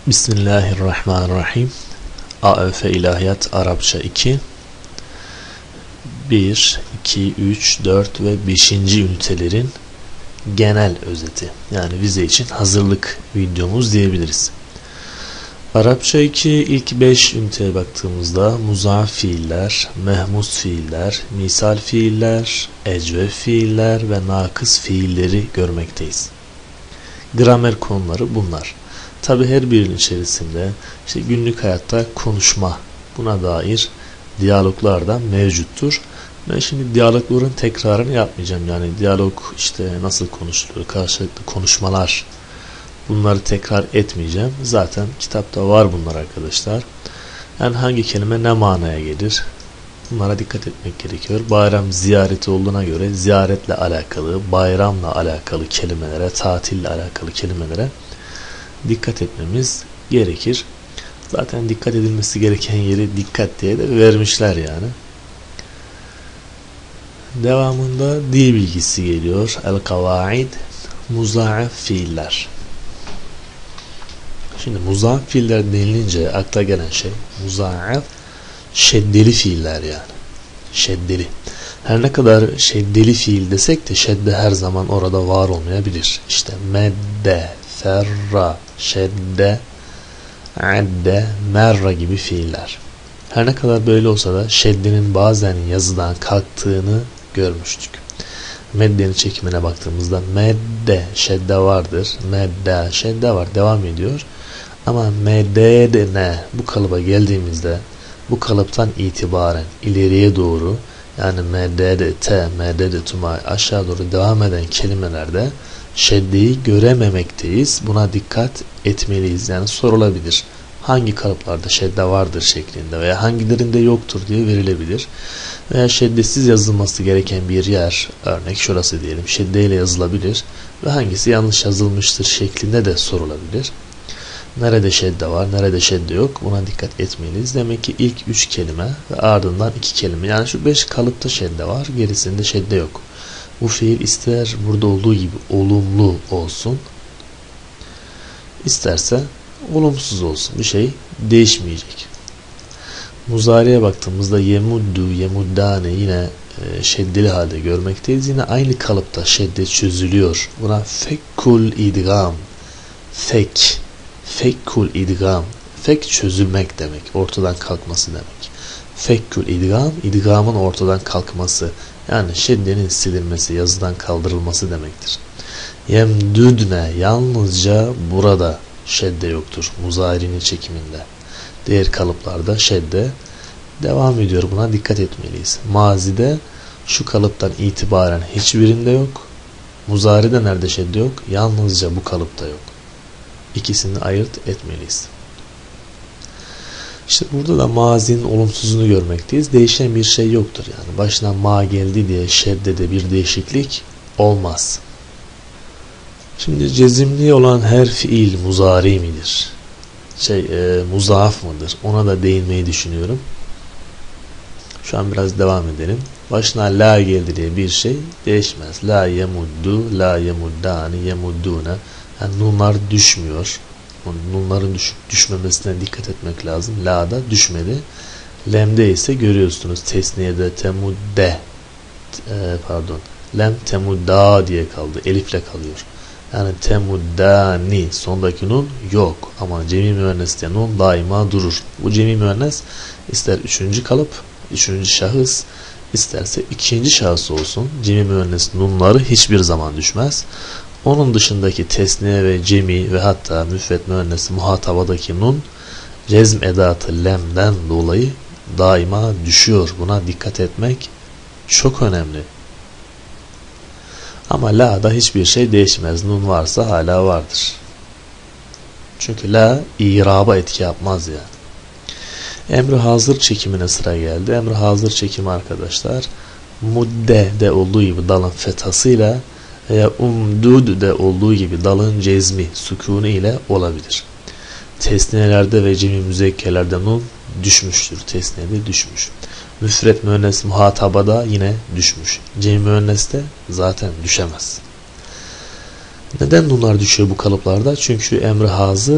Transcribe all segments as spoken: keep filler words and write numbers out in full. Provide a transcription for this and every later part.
Bismillahirrahmanirrahim. A Ö F İlahiyat Arapça iki bir, iki, üç, dört ve beşinci ünitelerin genel özeti. Yani vize için hazırlık videomuz diyebiliriz. Arapça iki ilk beş üniteye baktığımızda muzaaf fiiller, mehmus fiiller, misal fiiller, ecvef fiiller ve nakıs fiilleri görmekteyiz. Gramer konuları bunlar. Tabi her birinin içerisinde işte günlük hayatta konuşma, buna dair diyaloglar da mevcuttur. Ben şimdi diyalogların tekrarını yapmayacağım. Yani diyalog işte nasıl konuşulur, karşılıklı konuşmalar, bunları tekrar etmeyeceğim. Zaten kitapta var bunlar arkadaşlar. Yani hangi kelime ne manaya gelir, bunlara dikkat etmek gerekiyor. Bayram ziyareti olduğuna göre ziyaretle alakalı, bayramla alakalı kelimelere, tatille alakalı kelimelere dikkat etmemiz gerekir. Zaten dikkat edilmesi gereken yeri dikkat diye de vermişler yani. Devamında dil bilgisi geliyor. El-kavaid, muzaaf fiiller. Şimdi muzaaf fiiller denilince akla gelen şey muzaaf şeddeli fiiller yani. Şeddeli. Her ne kadar şeddeli fiil desek de şedde her zaman orada var olmayabilir. İşte medde, ferra, şedde, adde, merra gibi fiiller. Her ne kadar böyle olsa da şeddenin bazen yazıdan kalktığını görmüştük. Meddenin çekimine baktığımızda medde, şedde vardır. Medde, şedde var, devam ediyor. Ama meddene bu kalıba geldiğimizde bu kalıptan itibaren ileriye doğru, yani meddede te, meddede tuma aşağı doğru devam eden kelimelerde şeddeyi görememekteyiz. Buna dikkat etmeliyiz. Yani sorulabilir. Hangi kalıplarda şedde vardır şeklinde veya hangilerinde yoktur diye verilebilir. Veya şeddesiz yazılması gereken bir yer, örnek şurası diyelim, şeddeyle yazılabilir ve hangisi yanlış yazılmıştır şeklinde de sorulabilir. Nerede şedde var, nerede şedde yok, buna dikkat etmeliyiz. Demek ki ilk üç kelime ve ardından iki kelime. Yani şu beş kalıpta şedde var, gerisinde şedde yok. Bu fiil ister burada olduğu gibi olumlu olsun, isterse olumsuz olsun. Bir şey değişmeyecek. Muzari'ye baktığımızda yemuddu, yemuddane yine e, şeddeli halde görmekteyiz. Yine aynı kalıpta şedde çözülüyor. Buna fekkul idgam. Fek. Fekkul idgam. Fek çözülmek demek. Ortadan kalkması demek. Fekkul idgam. İdgamın ortadan kalkması. Yani şeddenin silinmesi, yazıdan kaldırılması demektir. Yemdüdne yalnızca burada şedde yoktur. Muzari'nin çekiminde. Diğer kalıplarda şedde devam ediyor. Buna dikkat etmeliyiz. Mazide şu kalıptan itibaren hiçbirinde yok. Muzari'de nerede şedde yok? Yalnızca bu kalıpta yok. İkisini ayırt etmeliyiz. İşte burada da mazinin olumsuzunu görmekteyiz. Değişen bir şey yoktur yani. Başına ma geldi diye şeddede bir değişiklik olmaz. Şimdi cezimli olan her fiil muzari midir? Şey e, muzaaf mıdır? Ona da değinmeyi düşünüyorum. Şu an biraz devam edelim. Başına la geldi diye bir şey değişmez. La yemuddu, la yemuddani, yemuddune. Yani nunlar düşmüyor. Nunların düş düşmemesine dikkat etmek lazım. La'da düşmedi. Lem'de ise görüyorsunuz tesniyede temudde e, pardon. Lem temudda diye kaldı. Elifle kalıyor. Yani temuddani sondaki nun yok. Ama cemi müenneste nun daima durur. Bu cemi müennes ister üçüncü kalıp, üçüncü şahıs, isterse ikinci şahıs olsun. Cemi müennes nunları hiçbir zaman düşmez. Onun dışındaki tesniye ve cemi ve hatta müfret müennes muhatabadaki nun cezm edatı lemden dolayı daima düşüyor. Buna dikkat etmek çok önemli. Ama la'da hiçbir şey değişmez. Nun varsa hala vardır. Çünkü la iraba etki yapmaz yani. Emri hazır çekimine sıra geldi. Emri hazır çekimi arkadaşlar mudde de olduğu gibi dalın fethasıyla veya umdud de olduğu gibi dalın cezmi sükûnu ile olabilir. Tesniyelerde ve cemi müzekkelerde nun düşmüştür. Tesniyede düşmüş. Müfret müennes muhatabada yine düşmüş. Cemi müenneste zaten düşemez. Neden bunlar düşüyor bu kalıplarda? Çünkü emri hazır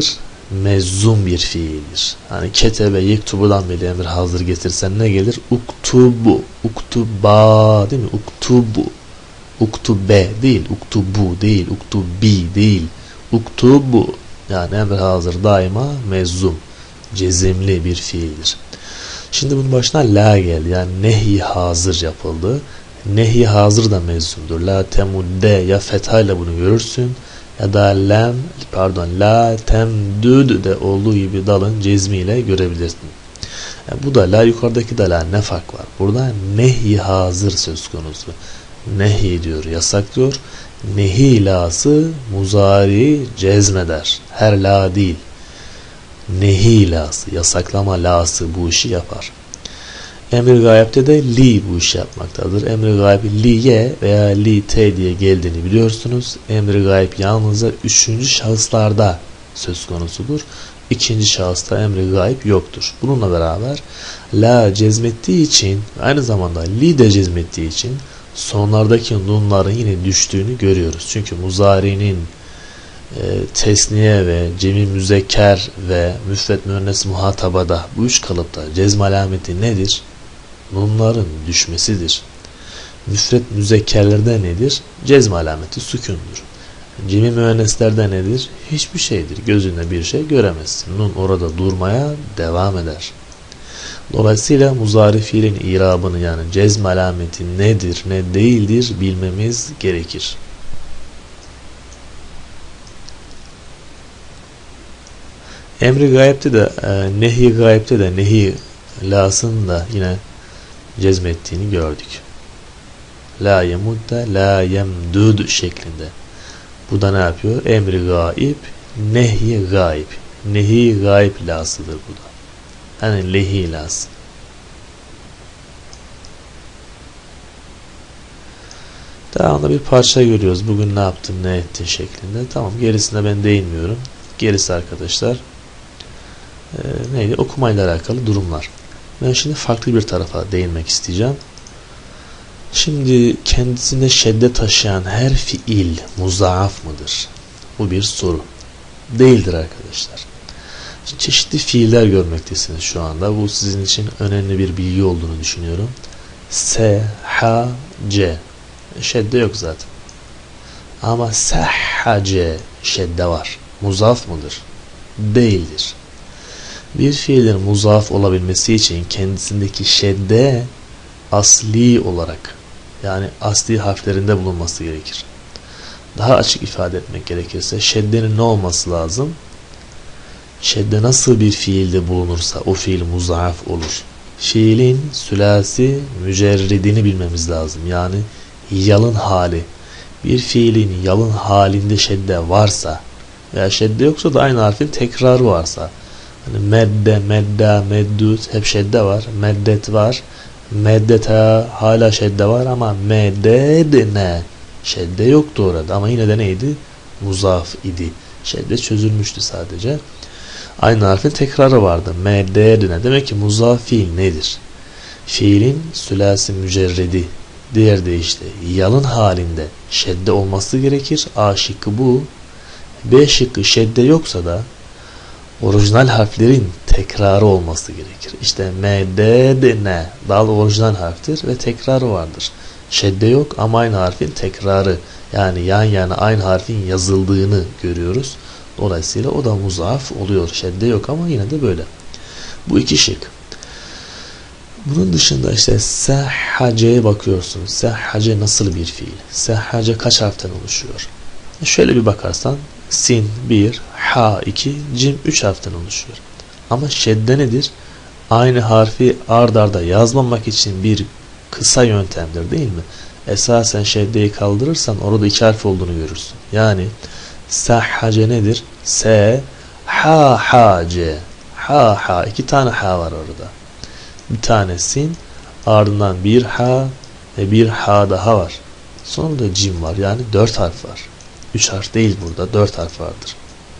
mezzum bir fiildir. Hani ketebe yektubudan beri emir hazır getirsen ne gelir? Uktubu, uktuba değil mi? Uktubu, uktube değil, uktubu değil, uktubi değil, uktubu. Yani emir hazır daima mezzum, cezimli bir fiildir. Şimdi bunun başına la geldi. Yani nehi hazır yapıldı. Nehi hazır da mezzumdur. La temudde, ya fethayla bunu görürsün ya da lem pardon la temdud de olduğu gibi dalın cezmiyle görebilirsin. Yani bu da la, yukarıdaki da la, ne fark var? Burada nehi hazır söz konusu. Nehi diyor, yasaklıyor. Nehi lası muzari cezmeder. Her la değil. Nehi lası, yasaklama lası bu işi yapar. Emir gayipte de li bu işi yapmaktadır. Emir gayip liye veya li te diye geldiğini biliyorsunuz. Emir gayip yalnızca üçüncü şahıslarda söz konusudur. İkinci şahısta emri gayip yoktur. Bununla beraber la cezmettiği için, aynı zamanda li de cezmettiği için sonlardaki nunların yine düştüğünü görüyoruz. Çünkü muzari'nin e, tesniye ve cemi müzekker ve müfret müennes muhatabada bu üç kalıpta cezm alameti nedir? Nunların düşmesidir. Müfret müzekkerlerde nedir? Cezm alameti sükundur. Cemi müenneslerde nedir? Hiçbir şeydir. Gözünde bir şey göremezsin. Nun orada durmaya devam eder. Dolayısıyla muzari fiilin irabını, yani cezm alameti nedir ne değildir bilmemiz gerekir. Emri gayipte de e, nehi gayipte de nehi lasını da yine cezmettiğini gördük. La yemudde la yemdud şeklinde. Bu da ne yapıyor? Emri gaib, nehi gaib. Nehi gaib lasıdır bu da. Yani lehi lası. Devamlı bir parça görüyoruz. Bugün ne yaptın, ne ettin şeklinde. Tamam, gerisine ben değinmiyorum. Gerisi arkadaşlar e, neydi? Okumayla alakalı durumlar. Ben şimdi farklı bir tarafa değinmek isteyeceğim. Şimdi kendisinde şedde taşıyan her fiil muzaaf mıdır? Bu bir soru. Değildir arkadaşlar. Çeşitli fiiller görmektesiniz şu anda. Bu sizin için önemli bir bilgi olduğunu düşünüyorum. S, H, C. Şedde yok zaten. Ama sahhace şedde var. Muzaf mıdır? Değildir. Bir fiilin muzaf olabilmesi için kendisindeki şedde asli olarak, yani asli harflerinde bulunması gerekir. Daha açık ifade etmek gerekirse şeddenin ne olması lazım? Şedde nasıl bir fiilde bulunursa o fiil muzaf olur. Fiilin sülasi mücerridini bilmemiz lazım. Yani yalın hali. Bir fiilin yalın halinde şedde varsa veya şedde yoksa da aynı harfin tekrarı varsa, hani medde, medda, meddut hep şedde var. Meddet var. Meddeta hala şedde var ama meddedne şedde yoktu orada ama yine de neydi? Muzaf idi. Şedde çözülmüştü sadece. Aynı harfin tekrarı vardı. Meddedne. Demek ki muzaf fiil nedir? Fiilin sülasi mücerredi, diğer deyişle yalın halinde şedde olması gerekir. A şıkkı bu. B şıkkı şedde yoksa da orijinal harflerin tekrarı olması gerekir. İşte meddedne dal orijinal harftir ve tekrarı vardır. Şedde yok ama aynı harfin tekrarı, yani yan yana aynı harfin yazıldığını görüyoruz. Dolayısıyla o da muzaf oluyor. Şedde yok ama yine de böyle. Bu iki şık. Bunun dışında işte sehhace'ye bakıyorsunuz. Sehhace nasıl bir fiil? Sehhace kaç harften oluşuyor? Şöyle bir bakarsan sin bir, ha iki, cim üç harften oluşuyor. Ama şedde nedir? Aynı harfi ard arda yazmamak için bir kısa yöntemdir değil mi? Esasen şeddeyi kaldırırsan orada iki harf olduğunu görürsün. Yani sehhace nedir? Se, ha, ha, ce. Ha, ha. İki tane ha var orada. Bir tane sin, ardından bir ha ve bir ha daha var. Sonra da cim var. Yani dört harf var. Üç harf değil burada. Dört harf vardır.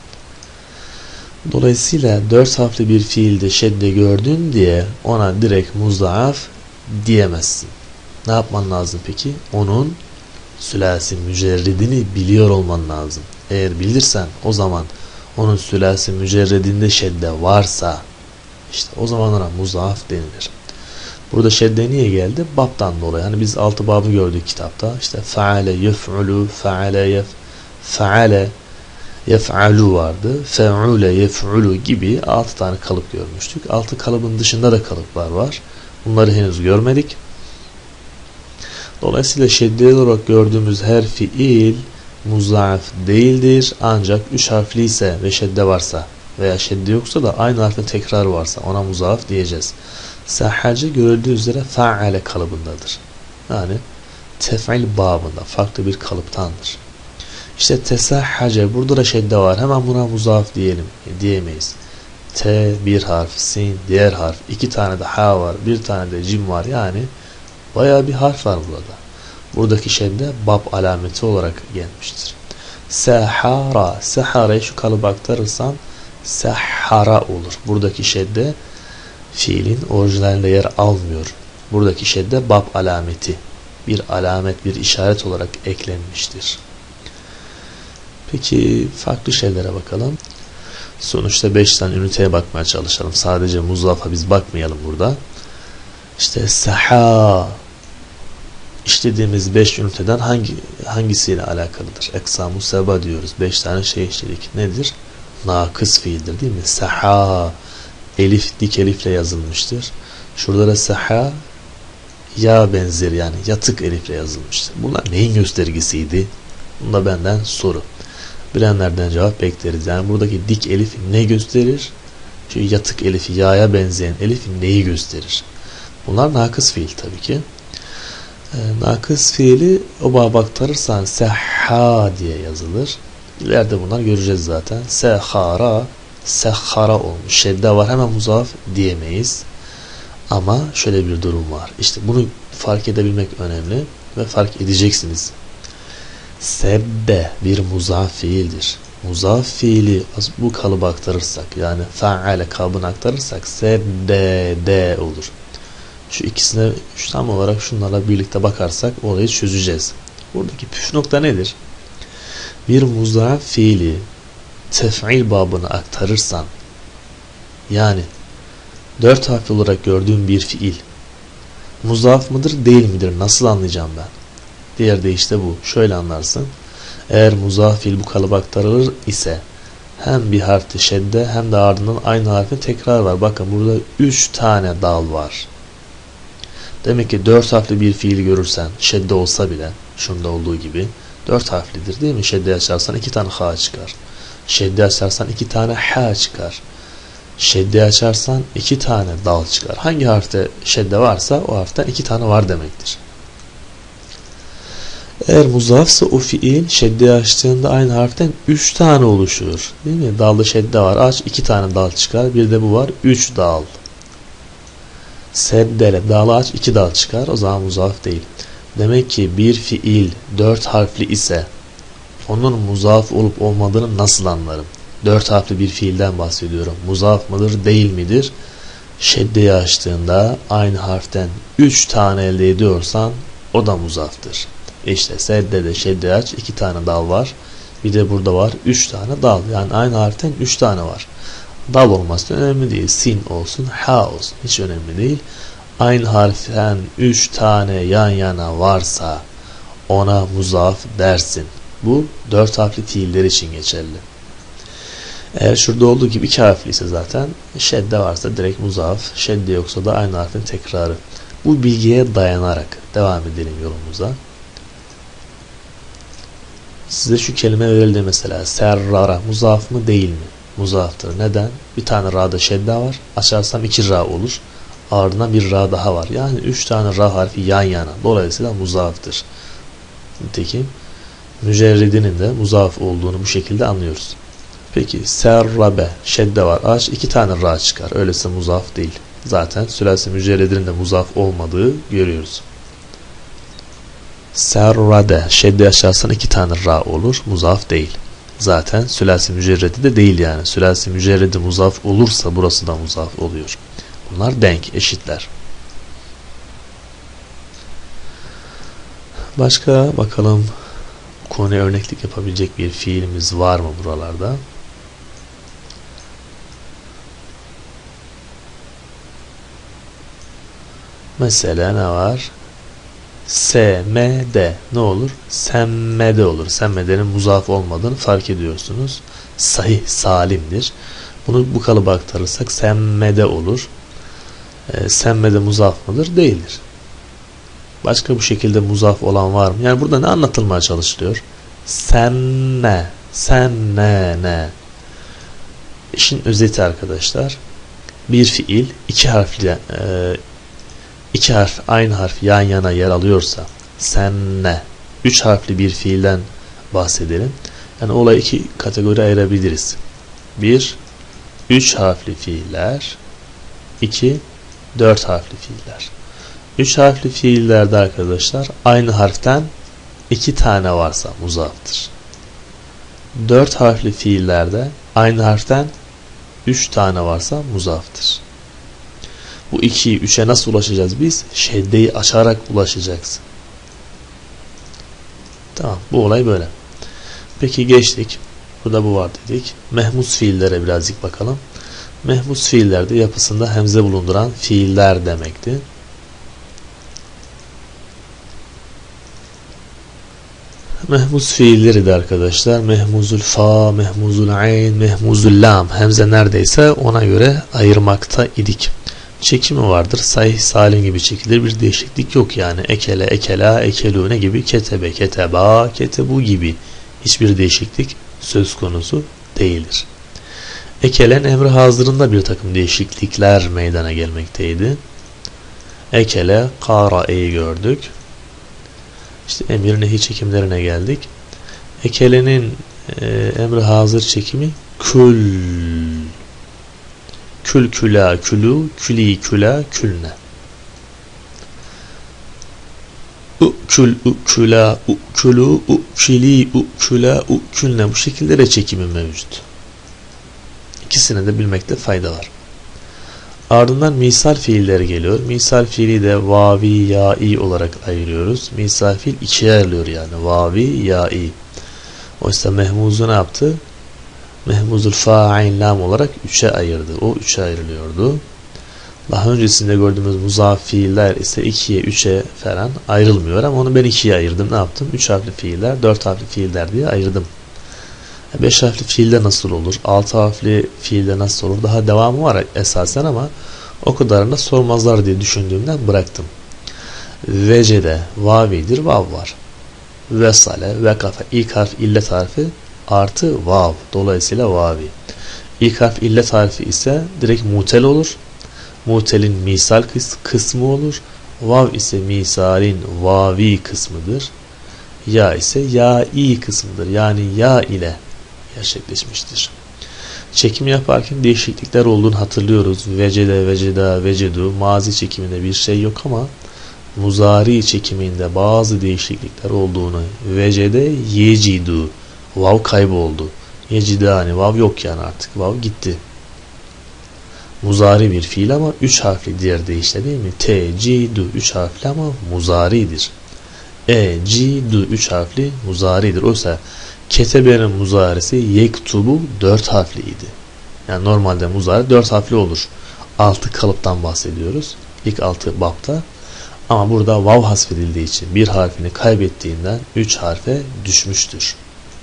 Dolayısıyla dört harfli bir fiilde şedde gördün diye ona direkt muzaaf diyemezsin. Ne yapman lazım peki? Onun sülasi mücerridini biliyor olman lazım. Eğer bilirsen o zaman onun sülasi mücerredinde şedde varsa işte o zaman ona muzaaf denilir. Burada şedde niye geldi? Babtan dolayı. Hani biz altı babı gördük kitapta. İşte faale yef'ulu, faale yef, faale yef'alu vardı. Fe'ule yef'ulu gibi altı tane kalıp görmüştük. Altı kalıbın dışında da kalıplar var. Bunları henüz görmedik. Dolayısıyla şeddeli olarak gördüğümüz her fiil muzaaf değildir. Ancak üç harfli ise ve şedde varsa veya şedde yoksa da aynı harfin tekrar varsa ona muzaaf diyeceğiz. Sahhace görüldüğü üzere fa'ale kalıbındadır. Yani tef'il babında farklı bir kalıptandır. İşte tesahhace, burada da şedde var. Hemen buna muzaaf diyelim. E, diyemeyiz. T bir harf, sin diğer harf, iki tane de ha var, bir tane de cim var. Yani bayağı bir harf var burada. Buradaki şedde bab alameti olarak gelmiştir. Sahara, sahara'yı şu kalıba aktarırsan sahara olur. Buradaki şedde fiilin orijinalinde yer almıyor. Buradaki şedde bab alameti, bir alamet, bir işaret olarak eklenmiştir. Peki farklı şeylere bakalım. Sonuçta beş tane üniteye bakmaya çalışalım. Sadece muzafa biz bakmayalım burada. İşte saha işlediğimiz beş üniteden hangi hangisiyle alakalıdır? Eksamu seba diyoruz. beş tane şey işledik. Nedir? Nakıs fiildir değil mi? Saha elif dik elifle yazılmıştır. Şurada da saha ya benzeri yani yatık elifle yazılmıştır. Bunlar neyin göstergesiydi? Bunda benden soru. Bilenlerden cevap bekleriz. Yani buradaki dik elif ne gösterir? Şu yatık elifi, ya'ya benzeyen elif neyi gösterir? Bunlar nakıs fiil tabii ki. Ee, nakıs fiili o baba aktarırsan seha diye yazılır. İleride bunlar göreceğiz zaten. Sehara, sehara olmuş. Şedde var, hemen muzaaf diyemeyiz. Ama şöyle bir durum var. İşte bunu fark edebilmek önemli ve fark edeceksiniz. Sebbe bir muzaaf fiildir. Muzaaf fiili bu kalıba aktarırsak, yani fa'ale kalıbına aktarırsak sebbe de olur. Şu ikisine şu tam olarak şunlarla birlikte bakarsak olayı çözeceğiz. Buradaki püf nokta nedir? Bir muzaaf fiili tef'il babına aktarırsan, yani dört harfli olarak gördüğüm bir fiil muzaaf mıdır değil midir nasıl anlayacağım ben? Diğer de işte bu. Şöyle anlarsın. Eğer muzaaf fiil bu kalıba aktarılır ise hem bir harfte şedde hem de ardından aynı harfin tekrar var. Bakın burada üç tane dal var. Demek ki dört harfli bir fiil görürsen şedde olsa bile şunda olduğu gibi dört harflidir değil mi? Şedde açarsan iki tane ha çıkar. Şedde açarsan iki tane ha çıkar. Şedde açarsan iki tane dal çıkar. Hangi harfte şedde varsa o harften iki tane var demektir. Eğer muzaafsa o fiil şedde açtığında aynı harften üç tane oluşur. Değil mi? Dalda şedde var. Aç iki tane dal çıkar. Bir de bu var. üç dal. Seddele dalı aç iki dal çıkar. O zaman muzaaf değil. Demek ki bir fiil dört harfli ise onun muzaaf olup olmadığını nasıl anlarım? Dört harfli bir fiilden bahsediyorum. Muzaaf mıdır değil midir? Şeddeyi açtığında aynı harften üç tane elde ediyorsan o da muzaftır. İşte seddede şedde aç iki tane dal var. Bir de burada var üç tane dal. Yani aynı harften üç tane var. Dal olması önemli değil. Sin olsun, ha olsun. Hiç önemli değil. Aynı harften üç tane yan yana varsa ona muzaaf dersin. Bu dört harfli fiiller için geçerli. Eğer şurada olduğu gibi iki harfli ise zaten şedde varsa direkt muzaaf. Şedde yoksa da aynı harfin tekrarı. Bu bilgiye dayanarak devam edelim yolumuza. Size şu kelime verildi mesela. Serrara. Muzaaf mı değil mi? Muzaftır. Neden? Bir tane ra'da şedde var. Açarsam iki ra olur. Ardından bir ra daha var. Yani üç tane ra harfi yan yana. Dolayısıyla muzaftır. Nitekim mücerredinin de muzaaf olduğunu bu şekilde anlıyoruz. Peki serrabe. Şedde var. Aç iki tane ra çıkar. Öyleyse muzaaf değil. Zaten sülasi mücerredinin de muzaaf olmadığı görüyoruz. Serrade. Şedde açarsan iki tane ra olur. Muzaaf değil. Zaten sülasi mücerredi de değil yani. Sülasi mücerredi muzaaf olursa burası da muzaaf oluyor. Bunlar denk, eşitler. Başka bakalım konuya örneklik yapabilecek bir fiilimiz var mı buralarda? Mesela ne var? Semede ne olur? Semmede olur. Semmedenin muzaf olmadığını fark ediyorsunuz. Sahih salimdir. Bunu bu kalıba aktarırsak semmede olur. E, semmede muzaf mıdır? Değildir. Başka bu şekilde muzaf olan var mı? Yani burada ne anlatılmaya çalışılıyor? Senne, senne, ne? İşin özeti arkadaşlar. Bir fiil iki harfli e, iki harf aynı harf yan yana yer alıyorsa senne, üç harfli bir fiilden bahsedelim. Yani olayı iki kategori ayırabiliriz. Bir, üç harfli fiiller. İki, dört harfli fiiller. Üç harfli fiillerde arkadaşlar aynı harften iki tane varsa muzaftır. Dört harfli fiillerde aynı harften üç tane varsa muzaftır. Bu ikiyi üçe nasıl ulaşacağız biz? Şeddeyi açarak ulaşacağız. Tamam, bu olay böyle. Peki geçtik. Burada bu var dedik. Mehmus fiillere birazcık bakalım. Mehmus fiillerde yapısında hemze bulunduran fiiller demekti. Mehmuz fiilleri de arkadaşlar mehmuzul fa, mehmuzul ayn, mehmuzul lam, hemze neredeyse ona göre ayırmakta idik. Çekimi vardır. Sahih salim gibi çekilir. Bir değişiklik yok yani. Ekele, ekela, ekelune gibi, ketebe, keteba, ketebu gibi hiçbir değişiklik söz konusu değildir. Ekelen emri hazırında bir takım değişiklikler meydana gelmekteydi. Ekele, kara'yı gördük. İşte emir nehi çekimlerine geldik. Ekelenin e, emri hazır çekimi kül. Kül küla külü, küli küla külne. Ukül uküla ukülü uküli uküla ukülne, bu şekilde de çekimi mevcut. İkisini de bilmekte fayda var. Ardından misal fiilleri geliyor. Misal fiili de vavi, ya'i olarak ayırıyoruz. Misal fiil ikiye ayrılıyor yani. Vavi, ya'i. Oysa mehmuzu ne yaptı? Mehmuzul fa'in lam olarak üçe ayırdı. O üçe ayrılıyordu. Daha öncesinde gördüğümüz muzaf fiiller ise ikiye, üçe falan ayrılmıyor ama onu ben ikiye ayırdım. Ne yaptım? Üç harfli fiiller, dört harfli fiiller diye ayırdım. Beş harfli fiilde nasıl olur? Altı harfli fiilde nasıl olur? Daha devamı var esasen ama o kadarını sormazlar diye düşündüğümden bıraktım. Vecede vavidir, vav var. Vesale, vekafe, ilk harf illet harfi artı vav. Dolayısıyla vavi. İlk harf illet harfi ise direkt mutel olur. Mutelin misal kısmı olur. Vav ise misalin vavi kısmıdır. Ya ise ya'i kısmıdır. Yani ya ile gerçekleşmiştir. Çekim yaparken değişiklikler olduğunu hatırlıyoruz. Vecede, veceda, vecedu. Mazi çekiminde bir şey yok ama muzari çekiminde bazı değişiklikler olduğunu. Vecede yecidu. Vav kayboldu. Yecidani. Vav yok yani artık. Vav gitti. Muzari bir fiil ama üç harfli diğer deyişle değil mi? Tecidu üç harfli ama muzaridir. Ecidu üç harfli muzaridir. Oysa ketebenin muzarisi yektubu dört harfliydi. Yani normalde muzari dört harfli olur. Altı kalıptan bahsediyoruz. İlk altı bapta. Ama burada vav hasfedildiği için bir harfini kaybettiğinden üç harfe düşmüştür.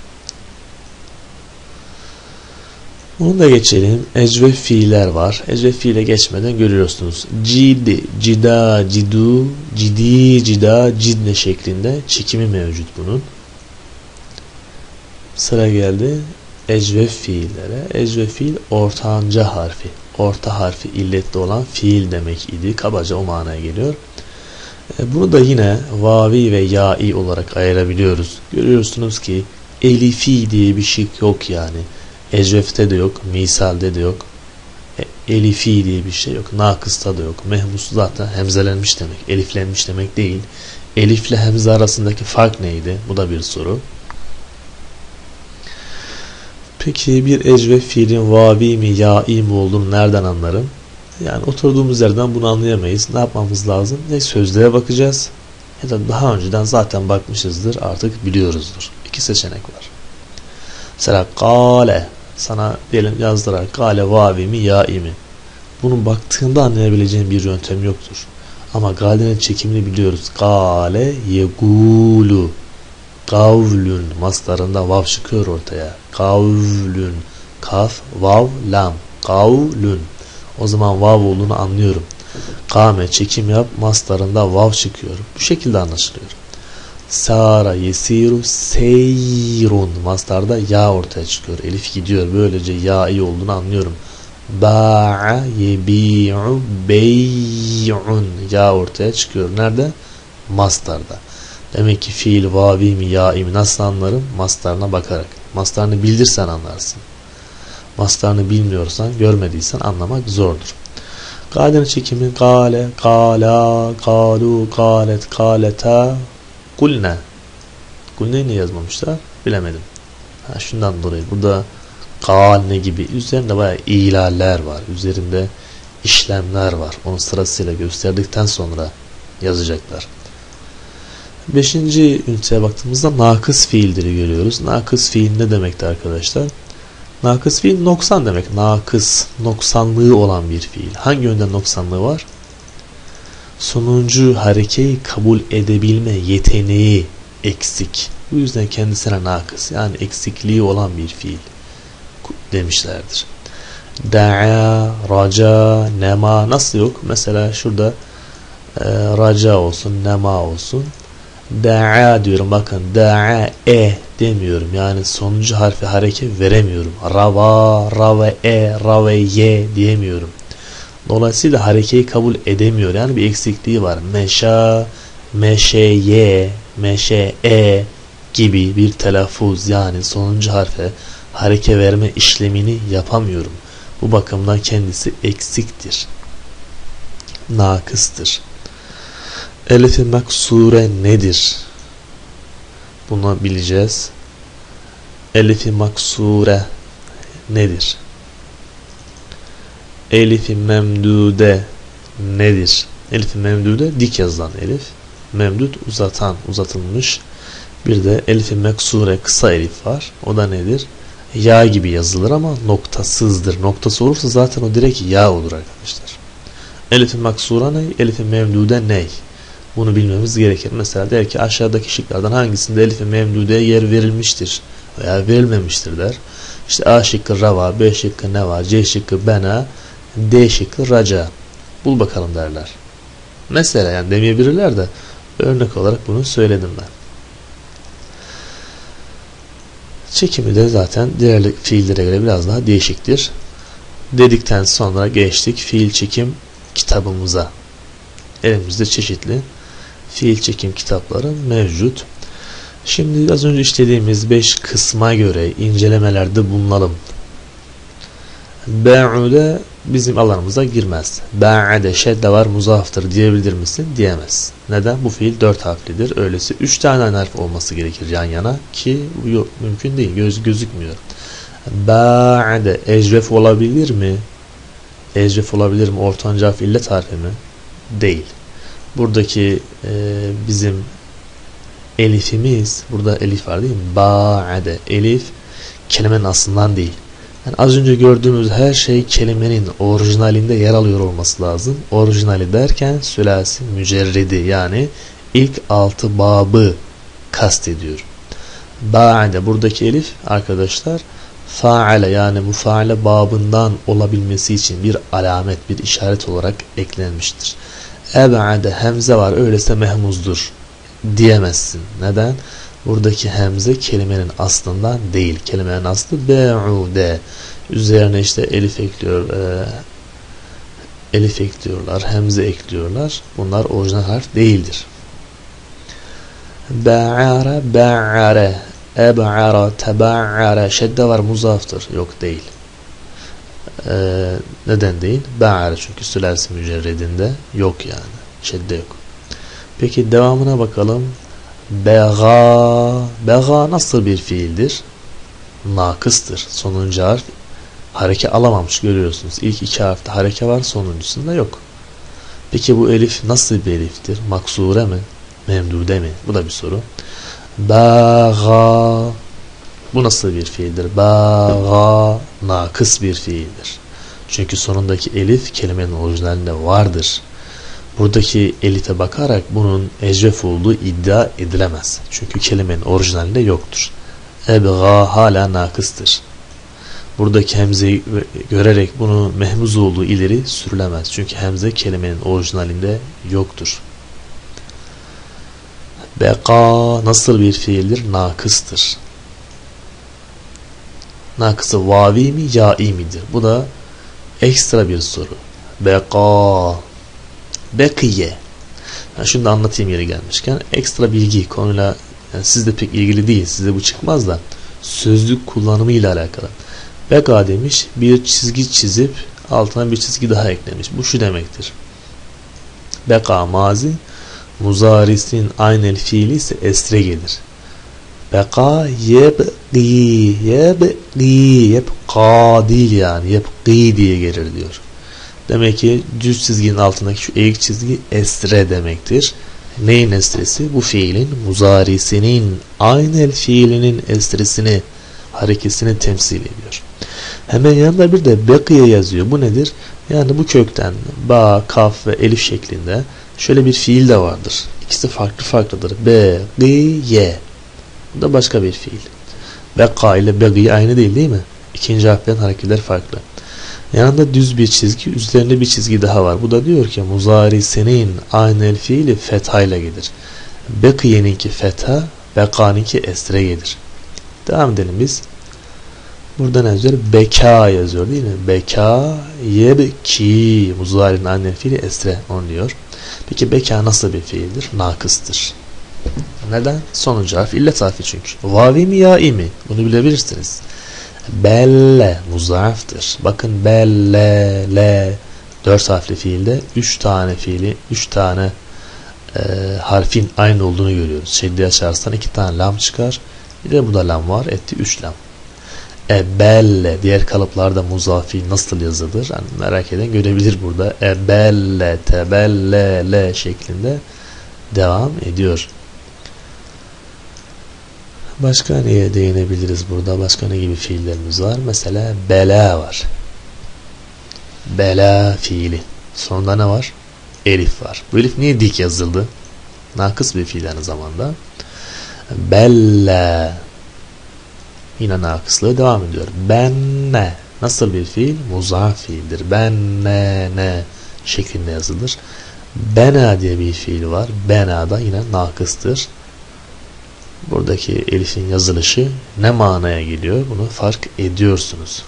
Bunu da geçelim. Ecvef fiiller var. Ecvef fiile geçmeden görüyorsunuz. Cidi, cida, cidu, cidi, cida, cidne şeklinde çekimi mevcut bunun. Sıra geldi ecvef fiillere. Ecvef fiil ortanca harfi. Orta harfi illetli olan fiil demek idi. Kabaca o manaya geliyor. Bunu da yine vavi ve ya'i olarak ayırabiliyoruz. Görüyorsunuz ki elifi diye bir şey yok yani. Ecvef'te de yok, misalde de yok. E, elifi diye bir şey yok. Nakıs'ta da yok. Mehmus zaten hemzelenmiş demek. Eliflenmiş demek değil. Elifle hemze arasındaki fark neydi? Bu da bir soru. Peki bir ecvef fiilin vavi mi, ya'i mi olduğunu nereden anlarım? Yani oturduğumuz yerden bunu anlayamayız. Ne yapmamız lazım? Ya sözlüğe bakacağız ya da daha önceden zaten bakmışızdır, artık biliyoruzdur. İki seçenek var. Mesela kâle, sana diyelim yazdırar kâle vavi mi, ya'i mi? Bunun baktığında anlayabileceğin bir yöntem yoktur. Ama galenin çekimini biliyoruz. Gale yegulu. Kavlün maslarında vav çıkıyor ortaya. Kavlün. Kaf, vav, lam. Kavlün. O zaman vav olduğunu anlıyorum. Kame çekim yap, maslarında vav çıkıyor. Bu şekilde anlaşılıyor. Sara yesiru seyrun. Maslarda ya ortaya çıkıyor. Elif gidiyor. Böylece ya iyi olduğunu anlıyorum. Ba'a yebi'u bey'un. Ya ortaya çıkıyor. Nerede? Mastarda. Demek ki fiil vavi mi ya mi nasıl anlarım? Mastarına bakarak. Mastarını bildirsen anlarsın. Mastarını bilmiyorsan, görmediysen anlamak zordur. Kadenin çekimi kale, kala, kalu, kalet, kaleta, kulne. Kulneyi ne yazmamışlar? Bilemedim. Ha, şundan dolayı burada kane gibi üzerinde bayağı ilaller var. Üzerinde işlemler var. Onu sırasıyla gösterdikten sonra yazacaklar. Beşinci üniteye baktığımızda nakıs fiilleri görüyoruz. Nakıs fiil ne demekti arkadaşlar? Nakıs fiil noksan demek. Nakıs, noksanlığı olan bir fiil. Hangi yönden noksanlığı var? Sonuncu harekeyi kabul edebilme yeteneği eksik. Bu yüzden kendisine nakıs, yani eksikliği olan bir fiil demişlerdir. Da'a, raca, nema nasıl yok? Mesela şurada e, raca olsun, nema olsun. Da'a diyorum, bakın da'a e demiyorum. Yani sonuncu harfi hareket veremiyorum. Rava, rave e, rave ye diyemiyorum. Dolayısıyla harekeyi kabul edemiyor. Yani bir eksikliği var. Meşa, meşeye, meşe-e gibi bir telaffuz, yani sonuncu harfe hareke verme işlemini yapamıyorum. Bu bakımdan kendisi eksiktir. Nakıstır. Elif-i maksure nedir? Bunu bileceğiz. Elif-i maksure nedir? Elif-i memdude nedir? Elif-i memdude dik yazılan elif. Memdud uzatan, uzatılmış. Bir de elif-i meksure kısa elif var. O da nedir? Ya gibi yazılır ama noktasızdır. Noktası olursa zaten o direkt ya olur arkadaşlar. Elif-i maksura ne? Elif-i memdude ne? Bunu bilmemiz gerekir. Mesela der ki aşağıdaki şıklardan hangisinde elif-i memdudeye yer verilmiştir veya verilmemiştir der. İşte A şıkkı rava, B şıkkı neva, C şıkkı bena, D şıkkı raca. Bul bakalım derler. Mesela, yani demeyebilirler de örnek olarak bunu söyledim ben. Çekimi de zaten diğer fiillere göre biraz daha değişiktir. Dedikten sonra geçtik fiil çekim kitabımıza. Elimizde çeşitli fiil çekim kitapları mevcut. Şimdi az önce işlediğimiz beş kısma göre incelemelerde bulunalım. Ba'ude bizim alanımıza girmez. Ba'ade şedde var, muzaftır diyebilir misin? Diyemez. Neden? Bu fiil dört harflidir. Öyleyse üç tane harf olması gerekir yan yana ki yok, mümkün değil. Göz gözükmüyor. Ba'ade ecref olabilir mi? Ecref olabilir mi? Ortanca harf illet harfi mi? Değil. Buradaki e, bizim elifimiz, burada elif var değil mi? Ba'ade elif kelimenin aslından değil. Yani az önce gördüğümüz her şey kelimenin orijinalinde yer alıyor olması lazım. Orijinali derken sülasi mücerredi, yani ilk altı babı kastediyor. Ba'de buradaki elif arkadaşlar faale, yani mufaale babından olabilmesi için bir alamet, bir işaret olarak eklenmiştir. Eb'ade hemze var, öyleyse mehmuzdur diyemezsin. Neden? Buradaki hemze kelimenin aslından değil. Kelimenin aslı be'ude. Üzerine işte elif ekliyor, e, elif ekliyorlar, hemze ekliyorlar. Bunlar orijinal harf değildir. Ba'ara, ba'are, eb'ara, teba'ara. Şedde var, muzaftır. Yok, değil. E, neden değil? Ba'ara çünkü sülasi mücerredinde yok yani. Şedde yok. Peki devamına bakalım. Bega, bega nasıl bir fiildir? Nakıstır. Sonuncu harf hareke alamamış, görüyorsunuz. İlk iki harfte hareke var, sonuncusunda yok. Peki bu elif nasıl bir eliftir? Maksure mi? Memdude mi? Bu da bir soru. Bega, bu nasıl bir fiildir? Bega nakıs bir fiildir. Çünkü sonundaki elif kelimenin orijinalinde vardır. buradaki elite bakarak bunun ecvef olduğu iddia edilemez. Çünkü kelimenin orijinalinde yoktur. Ebga hala nakıstır. Buradaki hemzeyi görerek bunu mehmuz olduğu ileri sürülemez. Çünkü hemze kelimenin orijinalinde yoktur. Beka nasıl bir fiildir? Nakıstır. Nakısı vavi mi, ya'i midir? Bu da ekstra bir soru. Beka, bekiye. Yani şunu da anlatayım yeri gelmişken. Ekstra bilgi konuyla yani sizde pek ilgili değil. Size bu çıkmaz da sözlük kullanımı ile alakalı. Beka demiş, bir çizgi çizip altına bir çizgi daha eklemiş. Bu şu demektir. Beka mazi, muzarisinin aynel fiili ise esre gelir. Beka yebgi, yebgi, yebka değil yani, yebgi diye gelir diyor. Demek ki düz çizginin altındaki şu eğik çizgi esre demektir. Neyin esresi? Bu fiilin muzarisinin aynel fiilinin esresini, harekesini temsil ediyor. Hemen yanında bir de bekiye yazıyor. Bu nedir? Yani bu kökten ba, kaf ve elif şeklinde şöyle bir fiil de vardır. İkisi farklı farklıdır. Bekiye. Bu da başka bir fiil. Beka ile bekiye aynı değil değil mi? İkinci harflerin hareketler farklı. Yanında düz bir çizgi, üzerinde bir çizgi daha var. Bu da diyor ki muzarisinin aynel fiili fetha ile gelir. Bekiye'ninki fetha, beka'ninki esre gelir. Devam edelim biz. Burada ne yazıyor? Beka yazıyor değil mi? Beka yebki. Muzari'nin aynel fiili esre onu diyor. Peki beka nasıl bir fiildir? Nakıstır. Neden? Sonuncu harf illet harfi çünkü. Vavi mi ya'i mi? Bunu bilebilirsiniz. Belle muzaraftır. Bakın belle le dört harfli fiilde üç tane fiili, üç tane e, harfin aynı olduğunu görüyoruz. Şeddi açarsan iki tane lam çıkar. Bir de bu da lam var. Etti üç lam. E belle diğer kalıplarda muzafi nasıl yazılır? Yani merak eden görebilir burada. E belle tebelle le şeklinde devam ediyor. Başka neye değinebiliriz burada? Başka ne gibi fiillerimiz var? Mesela bela var. Bela fiili. Sonunda ne var? Elif var. Bu elif niye dik yazıldı? Nakıs bir fiil aynı zamanda. Bella. Yine nakıslığı devam ediyor. Benne. Nasıl bir fiil? Muzaf fiildir. Benne ne şeklinde yazılır. Bena diye bir fiil var. Bena da yine nakıstır. Buradaki elifin yazılışı ne manaya geliyor? Bunu fark ediyorsunuz.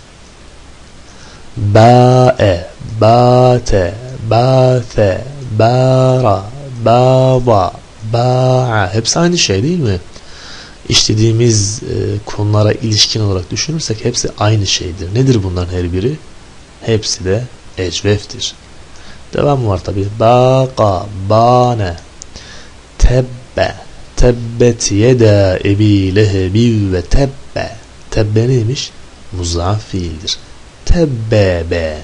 Ba'e, ba'te, ba'te, ba'ra, ba'ba, ba'a. Hepsi aynı şey değil mi? İşlediğimiz e, konulara ilişkin olarak düşünürsek hepsi aynı şeydir. Nedir bunların her biri? Hepsi de ecveftir. Devam var tabi. Baqa, bane, tebbe. Tebbet yeda ebi lehebi ve tebbe. Tebbe neymiş? Muzaf fiildir. Tebbebe.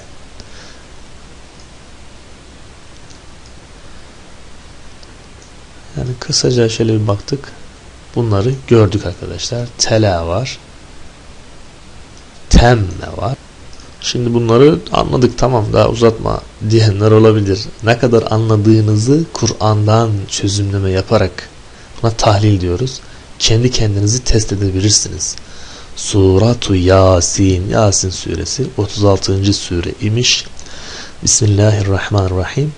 Yani kısaca şöyle bir baktık. Bunları gördük arkadaşlar. Tela var. Temme var. Şimdi bunları anladık, tamam, daha uzatma diyenler olabilir. Ne kadar anladığınızı Kur'an'dan çözümleme yaparak, buna tahlil diyoruz, kendi kendinizi test edebilirsiniz. Suratu Yasin, Yasin suresi otuz altıncı sure imiş. Bismillahirrahmanirrahim.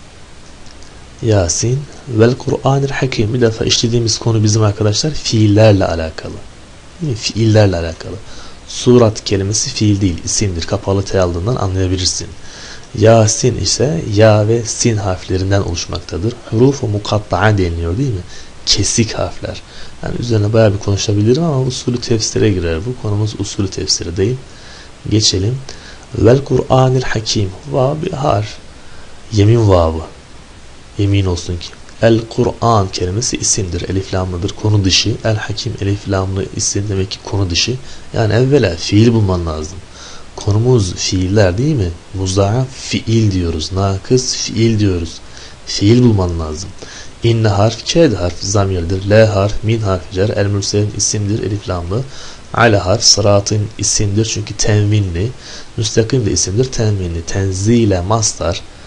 Yasin vel Kur'anil Hakim. Bir defa işlediğimiz konu bizim arkadaşlar fiillerle alakalı. Fiillerle alakalı. Surat kelimesi fiil değil, isimdir. Kapalı T aldığından anlayabilirsin. Yasin ise ya ve sin harflerinden oluşmaktadır. Huruf-u mukatta'a deniliyor değil mi? Kesik harfler. Yani üzerine bayağı bir konuşabilirim ama usulü tefsire girer bu. Konumuz usulü tefsiri değil. Geçelim. Vel Kur'anil Hakim. Vav bir harf. Yemin vavı. Yemin olsun ki. El Kur'an kelimesi isimdir. Elif lamlıdır. Konu dışı. El Hakim elif lamlı isim demek ki konu dışı. Yani evvela fiil bulman lazım. Konumuz fiiller değil mi? Muzdaaf fiil diyoruz. Nakıs fiil diyoruz. Fiil bulman lazım. İnne harf, ked harf zamirdir. L harf, min harf cer. El mürselin isimdir. Elif lamlı. Ala harf sıratın isimdir. Çünkü tenvinli. Müstakim de isimdir. Tenvinli. Tenzile mastar.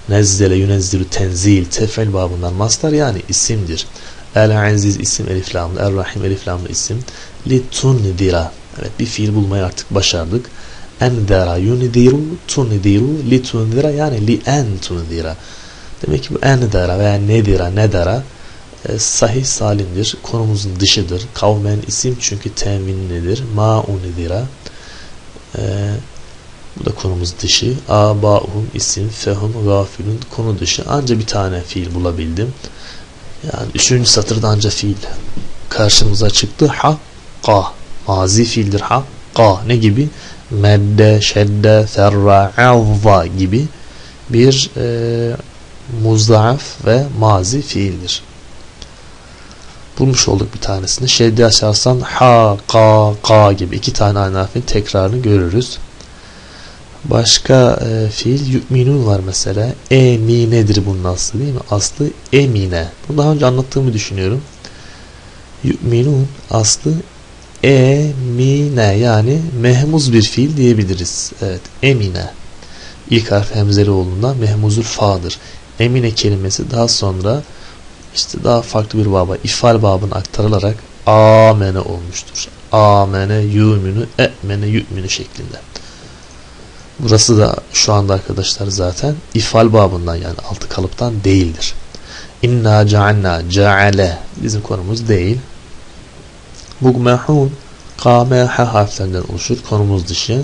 Nezzele yunezzilu tenzil tef'il babından mastar yani isimdir. El-aziz isim elif lamlı, er-rahim elif lamlı isim. Litundira. Evet, bir fiil bulmayı artık başardık. Endera yundiru tundiru litundira yani li en tundira. Demek ki bu endera veya nedira nedara e, sahih salimdir. Konumuzun dışıdır. Kavmen isim çünkü tenvinlidir. Ma'unidira. E, bu da konumuz dışı. Aba'hum isim, fehum gafilun konu dışı. Anca bir tane fiil bulabildim. Yani üçüncü satırda anca fiil karşımıza çıktı. Hakka. Mazi fiildir. Hakka. Ne gibi? Medde, şedde, ferra, avva gibi bir e, muzdaaf ve mazi fiildir. Bulmuş olduk bir tanesini. Şedde açarsan ha, ka, ka gibi iki tane aynı harfin tekrarını görürüz. Başka e, fiil yu'minun var mesela. Eminedir bunun aslı değil mi? Aslı emine. Bunu daha önce anlattığımı düşünüyorum. Yu'minun aslı emine yani mehmuz bir fiil diyebiliriz. Evet, emine. İlk harf hemzeli olduğundan mehmuzul fa'dır. Emine kelimesi daha sonra işte daha farklı bir baba, ifal babına aktarılarak amene olmuştur. Amene yu'minu, e'mene yu'minu şeklinde. Burası da şu anda arkadaşlar zaten ifal babından yani altı kalıptan değildir. İnna cealna ceale bizim konumuz değil. Mugmehun kame ha harflerinden oluşur. Konumuz dışı.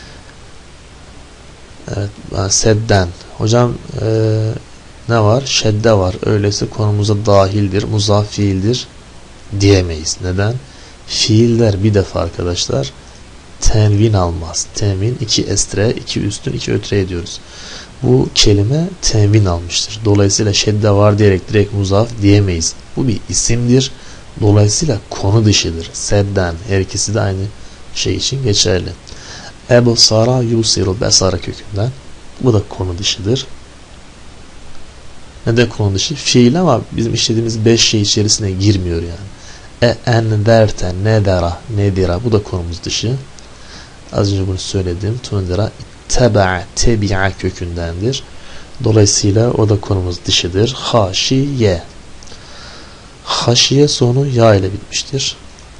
Evet, sedden. Hocam e, ne var? Şedde var. Öyleyse konumuza dahildir. Muzaf fiildir diyemeyiz. Neden? Fiiller bir defa arkadaşlar tenvin almaz. Tenvin iki estre, iki üstün, iki ötre ediyoruz. Bu kelime tenvin almıştır. Dolayısıyla şedde var diyerek direkt muzaf diyemeyiz. Bu bir isimdir. Dolayısıyla konu dışıdır. Sedden. Her ikisi de aynı şey için geçerli. Ebu Sara yusiru besara kökünden. Bu da konu dışıdır. Neden konu dışı? Fiil ama bizim işlediğimiz beş şey içerisine girmiyor yani. E en derten nedera nedira. Bu da konumuz dışı. Az önce bunu söyledim. Tundira teba'a tebi'a kökündendir. Dolayısıyla o da konumuz dışıdır. Haşiye. Haşiye sonu ya ile bitmiştir.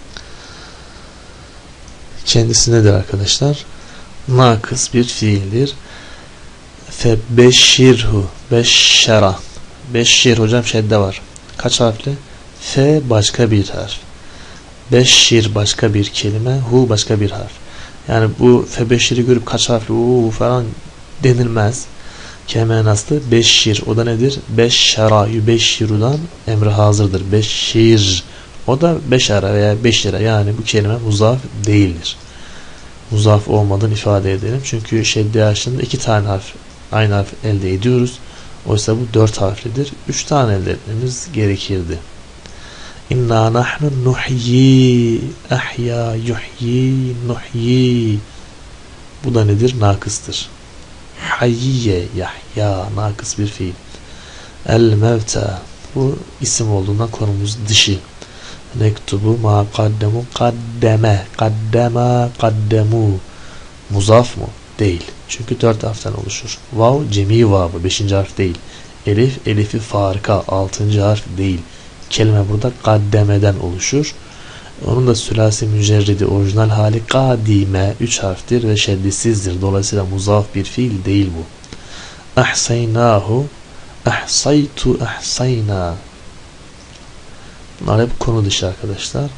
Kendisi nedir arkadaşlar? Nakıs bir fiildir. Febeşşirhu beşşera. Beşşir hocam şedde var. Kaç harfli? Fe başka bir harf. Beşşir başka bir kelime. Hu başka bir harf. Yani bu febeşşiri görüp kaç harfli uuu falan denilmez. Kemenin aslı beşşir. O da nedir? Beşşera yübeşşirudan emri hazırdır. Beşşir. O da beşara veya beşira. Yani bu kelime muzaf değildir. Muzaf olmadığını ifade edelim. Çünkü şedde yaşında iki tane harf aynı harf elde ediyoruz. Oysa bu dört harflidir. Üç tane elde etmemiz gerekirdi. İnna nahnu nuhyi ahya yuhyi nuhyi. Bu da nedir? Nakıstır. Hayye yahya nakıs bir fiil. El mevta. Bu isim olduğundan konumuz dışı. Nektubu ma kaddemu kaddeme kaddema kaddemu. Muzaf mı? Değil. Çünkü dört harften oluşur. Vav cemi vavı beşinci harf değil. Elif elifi farika altıncı harf değil. Kelime burada kaddemeden oluşur. Onun da sülasi mücerridi orijinal hali kadime üç harftir ve şeddisizdir. Dolayısıyla muzaf bir fiil değil bu. Ahsaynahu ahsaytu ahsayna. Bunlar hep konu dışı arkadaşlar.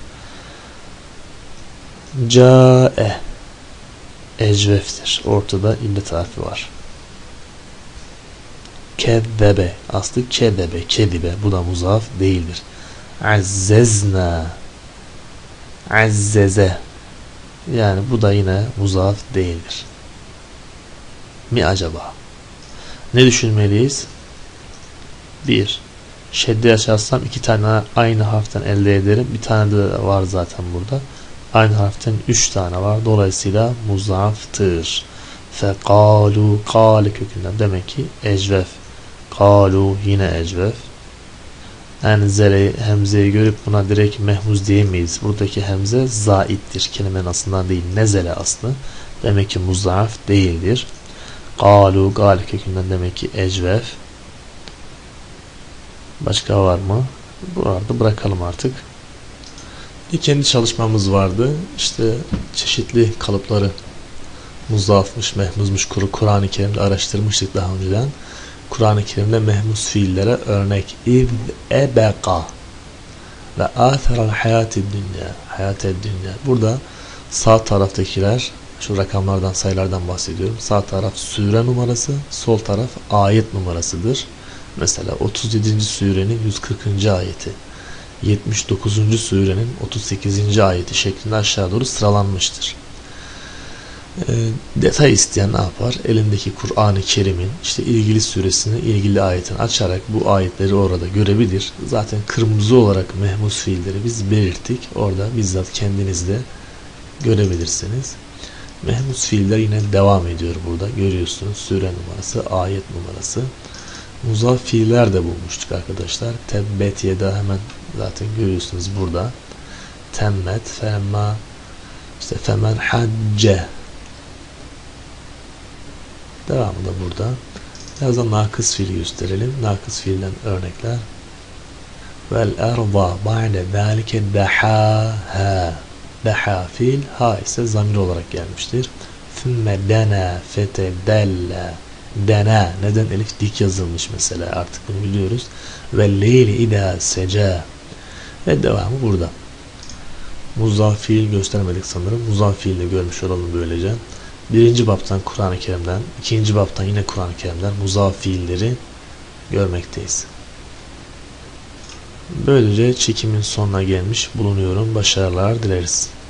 Câe ecveftir. Ortada illet harfi var. Kezzebe aslı kedebe kedibe. Bu da muzaf değildir. Azzezna azzeze. Yani bu da yine muzaf değildir. Mi acaba? Ne düşünmeliyiz? Bir. Şedde açarsam iki tane aynı harften elde ederim. Bir tane de var zaten burada. Aynı harften üç tane var. Dolayısıyla muzaftır. Fekalu kâle kökünden. Demek ki ecvef. Kalu yine ecvef. Enzele hemzeyi görüp buna direkt mehmuz diyemeyiz. Buradaki hemze zaittir. Kelimenin aslından değil. Nezele aslı. Demek ki muzaf değildir. Galu, gal kökünden demek ki ecvef. Başka var mı? Bu arada bırakalım artık. Bir kendi çalışmamız vardı. İşte çeşitli kalıpları muzafmış, mehmuzmuş Kur'an-ı Kerim'de araştırmıştık daha önceden. Kur'an-ı Kerim'de mehmuz fiillere örnek İv ebeka ve âtheral hayâti dünya, hayâti dünya. Burada sağ taraftakiler, şu rakamlardan, sayılardan bahsediyorum. Sağ taraf sure numarası, sol taraf ayet numarasıdır. Mesela otuz yedinci surenin yüz kırkıncı ayeti, yetmiş dokuzuncu surenin otuz sekizinci ayeti şeklinde aşağı doğru sıralanmıştır. E, detay isteyen ne yapar? Elindeki Kur'an-ı Kerim'in işte ilgili suresini, ilgili ayetini açarak bu ayetleri orada görebilir. Zaten kırmızı olarak mehmuz fiilleri biz belirttik. Orada bizzat kendiniz de görebilirsiniz. Mehmuz fiiller yine devam ediyor burada. Görüyorsunuz sure numarası, ayet numarası. Muzaf fiiller de bulmuştuk arkadaşlar. Tebbet yeda hemen zaten görüyorsunuz burada. Temmet, femma, işte femen hacce. Devamı da burada. Biraz da nakıs fiil gösterelim. Nakıs fiilden örnekler. Vel erda ba'de zâlike dehâhâ. Deha fiil, ha ise zamir olarak gelmiştir. Thümme dena fetedella. Dena, neden elif dik yazılmış mesela, artık bunu biliyoruz. Ve leyli idâ seca. Ve devamı burada. Muzaf fiil göstermedik sanırım. Muzaf fiil de görmüş olalım böylece. Birinci baptan Kur'an-ı Kerim'den, ikinci baptan yine Kur'an-ı Kerim'den muzaf fiilleri görmekteyiz. Böylece çekimin sonuna gelmiş bulunuyorum. Başarılar dileriz.